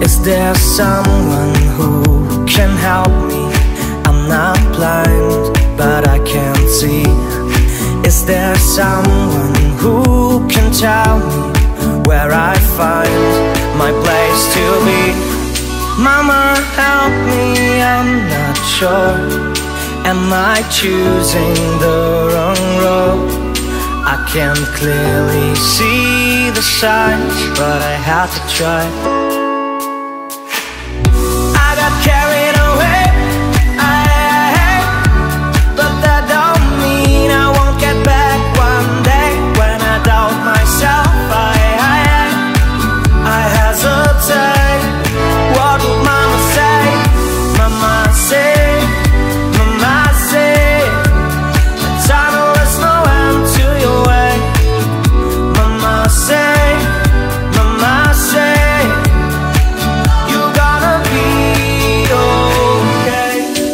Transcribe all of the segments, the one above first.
Is there someone who can help me? I'm not blind, but I can't see. Is there someone who can tell me where I find my place to be? Mama, help me, I'm not sure. Am I choosing the wrong road? I can't clearly see the signs, but I have to try. I got carried away, but that don't mean I won't get back one day. When I doubt myself, I hesitate. What would mama say? Mama say, mama say, the tunnel is no end to your way. Mama say, mama say, you're gonna be okay.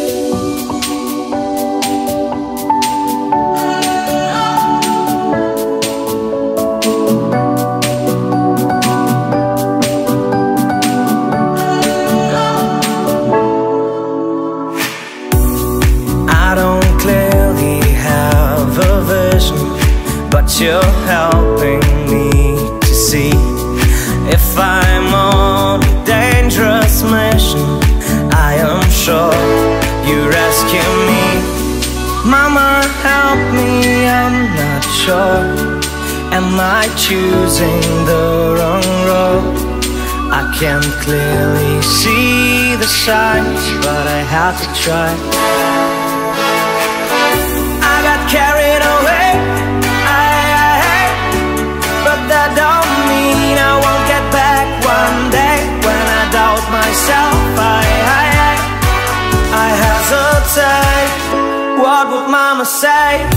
I don't clearly have a vision, but you're helping me to see. If I'm on a dangerous mission, I am sure you rescue me. Mama, help me, I'm not sure. Am I choosing the wrong road? I can't clearly see the signs, but I have to try. I got carried away, but that don't mean I won't get back one day. When I doubt myself, I hesitate. What would mama say?